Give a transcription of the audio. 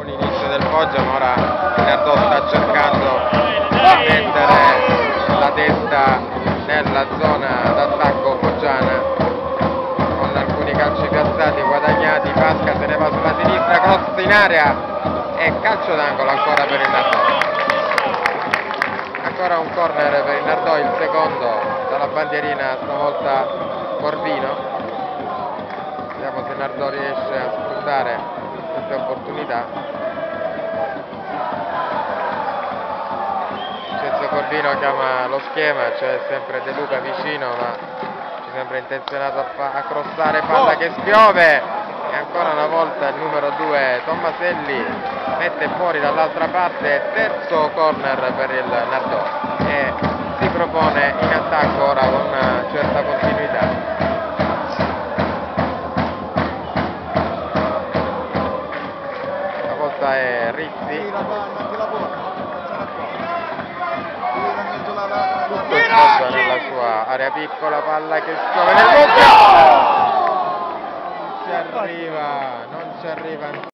buon inizio del Foggia, ma ora Nardò sta cercando di mettere la testa nella zona d'attacco foggiana con alcuni calci piazzati guadagnati. Pasca se ne va sulla sinistra, cross in area e calcio d'angolo ancora per il Nardò. Ancora un corner per il Nardò, il secondo dalla bandierina, stavolta Corvino. Vediamo se Nardò riesce a sfruttare queste opportunità. Vincenzo Corvino chiama lo schema, c'è sempre De Luca vicino, ma ci sembra intenzionato a crossare, palla che spiove. E ancora una volta il numero 2 Tommaselli mette fuori dall'altra parte, terzo corner per il Nardò e si propone in attacco ora con una certa continuità. Stavolta è Rizzi. Nella sua area piccola, palla che spiove nel mucchio. Non ci arriva